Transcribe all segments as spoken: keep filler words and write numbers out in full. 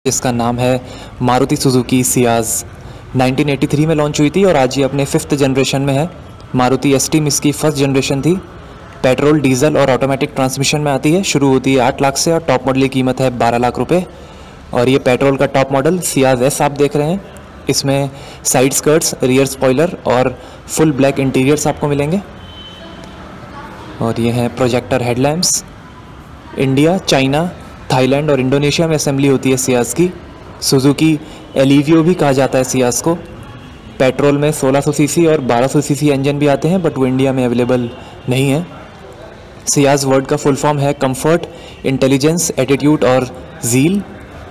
जिसका नाम है Maruti Suzuki Ciaz. Nineteen eighty three में लॉन्च हुई थी और आज ये अपने फिफ्थ जनरेशन में है। मारुति एस्टीम इसकी फर्स्ट जनरेशन थी। पेट्रोल, डीजल और ऑटोमेटिक ट्रांसमिशन में आती है। शुरू होती है आठ लाख से और टॉप मॉडल की कीमत है बारह लाख रुपए। और ये पेट्रोल का टॉप मॉडल सियाज एस आप देख रहे हैं। इसमें साइड स्कर्ट्स, रियर स्पॉइलर और फुल ब्लैक इंटीरियर्स आपको मिलेंगे। और ये हैं projector headlamps. India, China, Thailand और इंडोनेशिया में असेंबली होती है सियाज की। सुजुकी एलिवियो भी कहा जाता है सियाज को। पेट्रोल में सोलह सौ सीसी और बारह सौ सीसी इंजन भी आते हैं, बट वो इंडिया में अवेलेबल नहीं है। सियाज वर्ड का फुल फॉर्म है कंफर्ट, इंटेलिजेंस, एटीट्यूड और जील।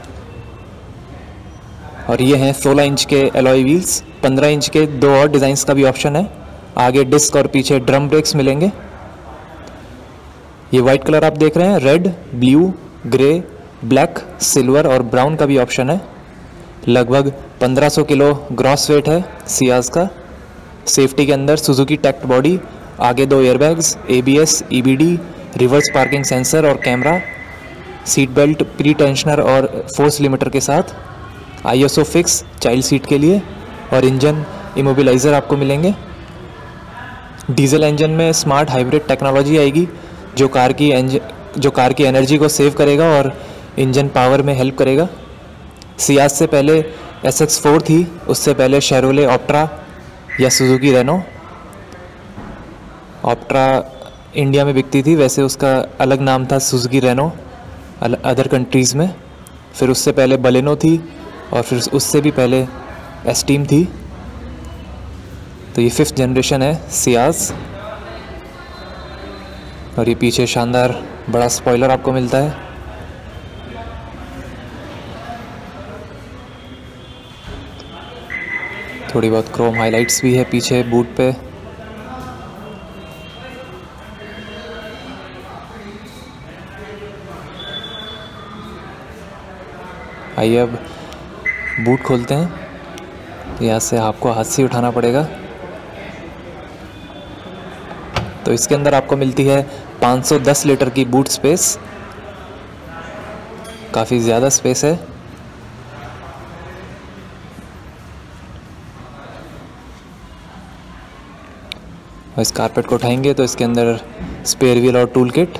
और ये हैं सोलह इंच के एलॉय व्हील्स। पंद्रह इंच के दो और डिज़ाइंस का भी ऑप्शन है। आगे डिस्क और पीछे ड्रम ब्रेक्स मिलेंगे। ये वाइट कलर आप देख रहे हैं। Red, blue, grey, black, silver और ब्राउन का भी ऑप्शन है। लगभग पंद्रह सौ किलो ग्रॉस वेट है सियाज का। सेफ्टी के अंदर सुजुकी टैक्ट बॉडी, आगे दो airbags, ABS, EBD, reverse parking sensor और camera, seat belt, pretensioner और फोर्स लिमिटर के साथ, आईएसओ फिक्स चाइल्ड सीट के लिए और इंजन इमोबिलाइज़र आपको मिलेंगे। डीजल इंजन में स्मार्ट हाइब्रिड टेक्नोलॉजी आएगी जो कार की इंजन जो कार की एनर्जी को सेव करेगा और इंजन पावर में हेल्प करेगा। सियाज से पहले एस एक्स फोर थी, उससे पहले शेरोले ऑप्ट्रा या सुजुकी रेनो। ऑप्ट्रा इंडिया में बिकती थी, वैसे उसका अलग नाम था सुजुकी रेनो अदर कंट्रीज़ में। फिर उससे पहले बलेनो थी और फिर उससे भी पहले एस्टीम थी। तो ये फिफ्थ जनरेशन है सियाज। और ये पीछे शानदार बड़ा स्पॉइलर आपको मिलता है। थोड़ी बहुत क्रोम हाइलाइट्स भी है पीछे बूट पे। आइए अब बूट खोलते हैं। यहाँ से आपको हाथ से उठाना पड़ेगा। तो इसके अंदर आपको मिलती है पाँच सौ दस लीटर की बूट स्पेस। काफ़ी ज़्यादा स्पेस है। और इस कारपेट को उठाएंगे तो इसके अंदर स्पेयर व्हील और टूल किट।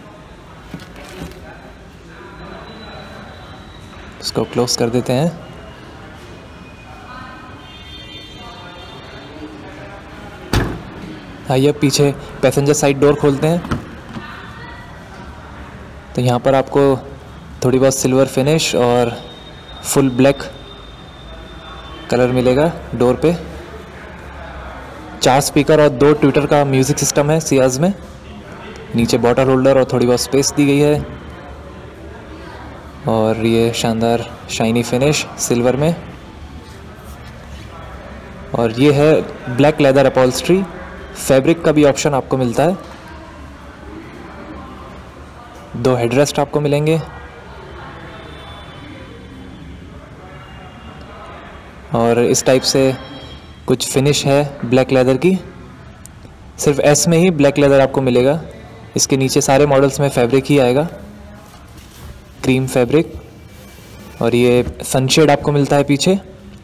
इसको क्लोज कर देते हैं। आइए अब पीछे पैसेंजर साइड डोर खोलते हैं। तो यहाँ पर आपको थोड़ी बहुत सिल्वर फिनिश और फुल ब्लैक कलर मिलेगा डोर पे। चार स्पीकर और दो ट्विटर का म्यूज़िक सिस्टम है सियाज में। नीचे बॉटल होल्डर और थोड़ी बहुत स्पेस दी गई है। और ये शानदार शाइनी फिनिश सिल्वर में। और ये है ब्लैक लेदर अपॉल्स्ट्री। फैब्रिक का भी ऑप्शन आपको मिलता है। दो हेडरेस्ट आपको मिलेंगे। और इस टाइप से कुछ फिनिश है ब्लैक लेदर की। सिर्फ एस में ही ब्लैक लेदर आपको मिलेगा। इसके नीचे सारे मॉडल्स में फैब्रिक ही आएगा, क्रीम फैब्रिक। और ये सनशेड आपको मिलता है पीछे।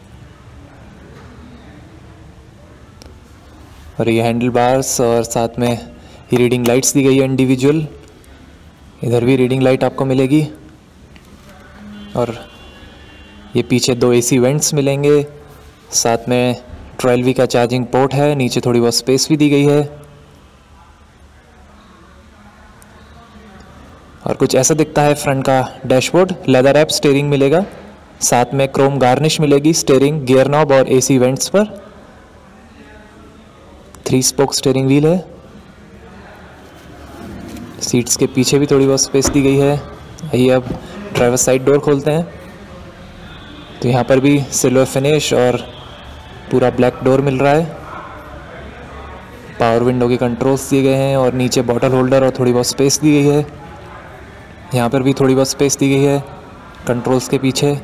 और ये हैंडल बार्स और साथ में ये रीडिंग लाइट्स दी गई है इंडिविजुअल। इधर भी रीडिंग लाइट आपको मिलेगी। और ये पीछे दो एसी वेंट्स मिलेंगे। साथ में ट्वेल्व वी का चार्जिंग पोर्ट है। नीचे थोड़ी बहुत स्पेस भी दी गई है। और कुछ ऐसा दिखता है फ्रंट का डैशबोर्ड। लेदर रैप स्टीयरिंग मिलेगा। साथ में क्रोम गार्निश मिलेगी स्टीयरिंग, गियर नॉब और एसी वेंट्स पर। थ्री स्पोक स्टीयरिंग व्हील है। सीट्स के पीछे भी थोड़ी बहुत स्पेस दी गई है। आइए अब ड्राइवर साइड डोर खोलते हैं। तो यहाँ पर भी सिल्वर फिनिश और पूरा ब्लैक डोर मिल रहा है। पावर विंडो के कंट्रोल्स दिए गए हैं और नीचे बॉटल होल्डर और थोड़ी बहुत स्पेस दी गई है। यहाँ पर भी थोड़ी बहुत स्पेस दी गई है कंट्रोल्स के पीछे।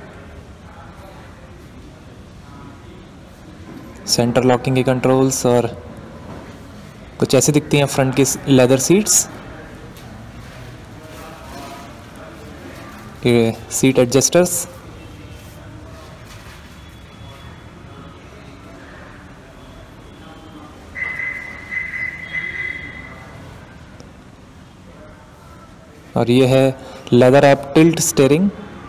सेंटर लॉकिंग के कंट्रोल्स और कुछ ऐसी दिखती हैं फ्रंट की लेदर सीट्स। ये सीट एडजस्टर्स, और ये है लेदर ऐप टिल्ट स्टीयरिंग।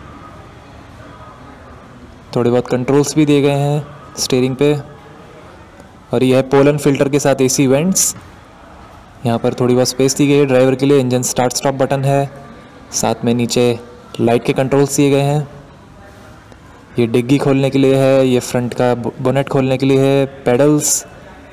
थोड़े बहुत कंट्रोल्स भी दिए गए हैं स्टीयरिंग पे। और ये है पोलन फिल्टर के साथ एसी वेंट्स। यहाँ पर थोड़ी बहुत स्पेस दी गई है ड्राइवर के लिए। इंजन स्टार्ट स्टॉप बटन है, साथ में नीचे लाइट के कंट्रोल्स दिए गए हैं। ये डिग्गी खोलने के लिए है, ये फ्रंट का बोनेट खोलने के लिए है, पेडल्स।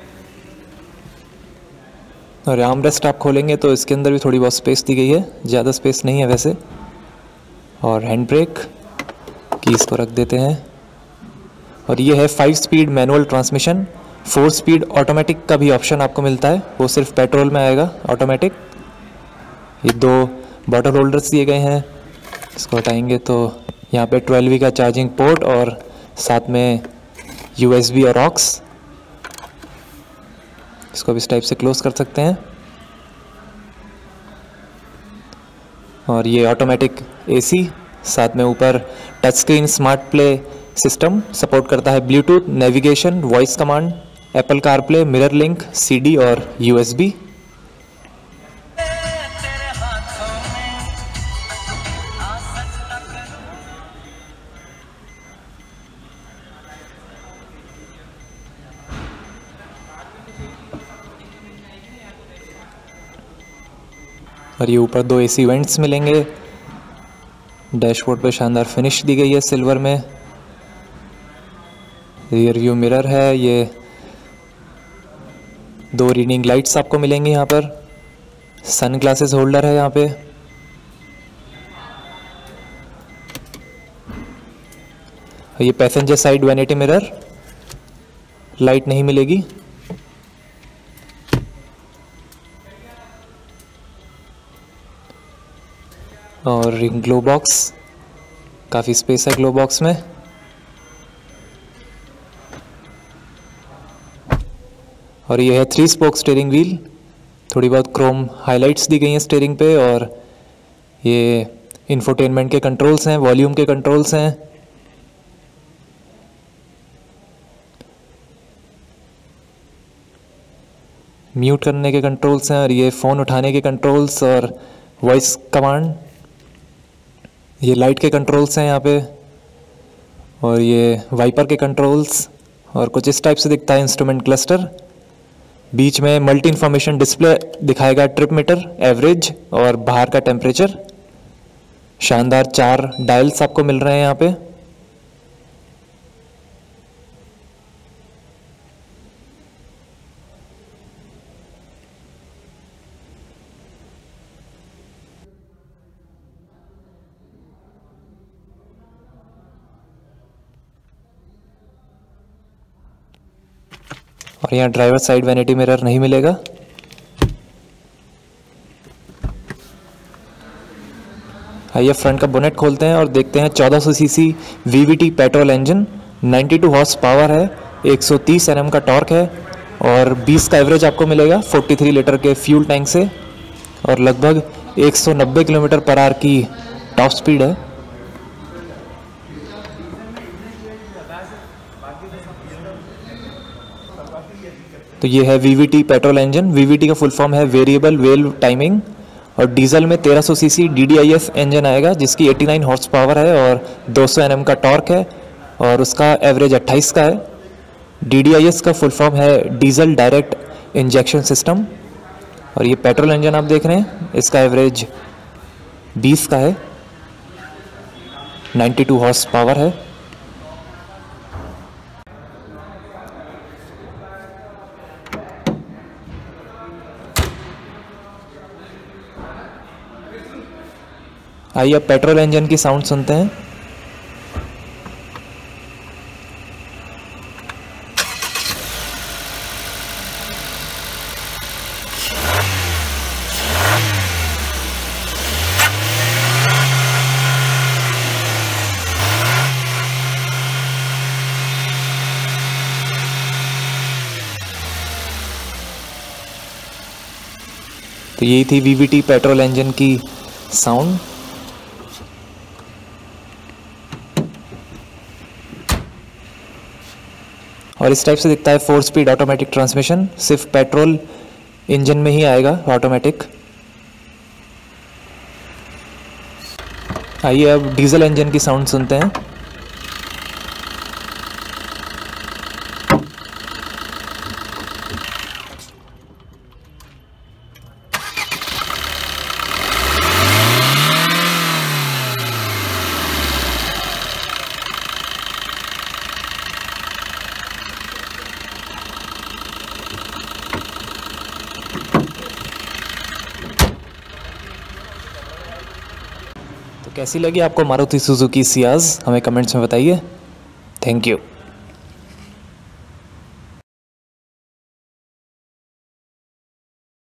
और आर्मरेस्ट आप खोलेंगे तो इसके अंदर भी थोड़ी बहुत स्पेस दी गई है, ज़्यादा स्पेस नहीं है वैसे। और हैंड ब्रेक की इसको रख देते हैं। और ये है five speed manual transmission. Four speed automatic का भी ऑप्शन आपको मिलता है, वो सिर्फ पेट्रोल में आएगा ऑटोमेटिक। ये दो बॉटल होल्डर्स दिए गए हैं, इसको हटाएंगे तो यहाँ पे ट्वेल्व वी का चार्जिंग पोर्ट और साथ में यूएसबी और ऑक्स। इसको भी इस टाइप से क्लोज कर सकते हैं। और ये ऑटोमेटिक एसी, साथ में ऊपर touch screen smart play system support करता है, Bluetooth, navigation, voice command, Apple CarPlay, mirror link, CD और यूएसबी। और ये ऊपर दो एसी वेंट्स मिलेंगे। डैशबोर्ड पे शानदार फिनिश दी गई है सिल्वर में। रियर व्यू मिरर है, ये दो रीडिंग लाइट्स आपको मिलेंगी यहाँ पर। सन ग्लासेस होल्डर है यहाँ पे। ये passenger side vanity mirror, light नहीं मिलेगी। और ग्लो बॉक्स, काफ़ी स्पेस है ग्लो बॉक्स में। और ये है थ्री स्पोक स्टीयरिंग व्हील। थोड़ी बहुत क्रोम हाइलाइट्स दी गई हैं स्टीयरिंग पे। और ये इंफोटेनमेंट के कंट्रोल्स हैं, वॉल्यूम के कंट्रोल्स हैं। म्यूट करने के कंट्रोल्स हैं। और ये फ़ोन उठाने के कंट्रोल्स और वॉइस कमांड। ये लाइट के कंट्रोल्स हैं यहाँ पे। और ये वाइपर के कंट्रोल्स। और कुछ इस टाइप से दिखता है इंस्ट्रूमेंट क्लस्टर। बीच में मल्टी इंफॉर्मेशन डिस्प्ले दिखाएगा, ट्रिप मीटर, एवरेज और बाहर का टेम्परेचर। शानदार चार डायल्स आपको मिल रहे हैं यहाँ पे। और यहाँ ड्राइवर साइड वैनिटी मिरर नहीं मिलेगा। आइए फ्रंट का बोनेट खोलते हैं और देखते हैं। चौदह सौ सीसी वीवीटी पेट्रोल इंजन, बानवे हॉर्स पावर है, एक सौ तीस एनएम का टॉर्क है और बीस का एवरेज आपको मिलेगा तैंतालीस लीटर के फ्यूल टैंक से। और लगभग एक सौ नब्बे किलोमीटर पर आवर की टॉप स्पीड है। तो ये है वीवीटी पेट्रोल इंजन। वीवीटी का फुल फॉर्म है वेरिएबल वेल्व टाइमिंग। और डीजल में तेरह सौ सीसी डीडीआईएस इंजन आएगा जिसकी नवासी हॉर्स पावर है और दो सौ एनएम का टॉर्क है और उसका एवरेज अट्ठाईस का है। डीडीआईएस का फुल फॉर्म है डीजल डायरेक्ट इंजेक्शन सिस्टम। और ये पेट्रोल इंजन आप देख रहे हैं, इसका एवरेज बीस का है, बानवे हॉर्स पावर है। आइए अब पेट्रोल इंजन की साउंड सुनते हैं। तो यही थी वीवीटी पेट्रोल इंजन की साउंड। और इस टाइप से दिखता है फोर स्पीड ऑटोमेटिक ट्रांसमिशन। सिर्फ पेट्रोल इंजन में ही आएगा ऑटोमेटिक। आइए अब डीजल इंजन की साउंड सुनते हैं। तो कैसी लगी आपको मारुति सुजुकी सियाज, हमें कमेंट्स में बताइए। Thank you.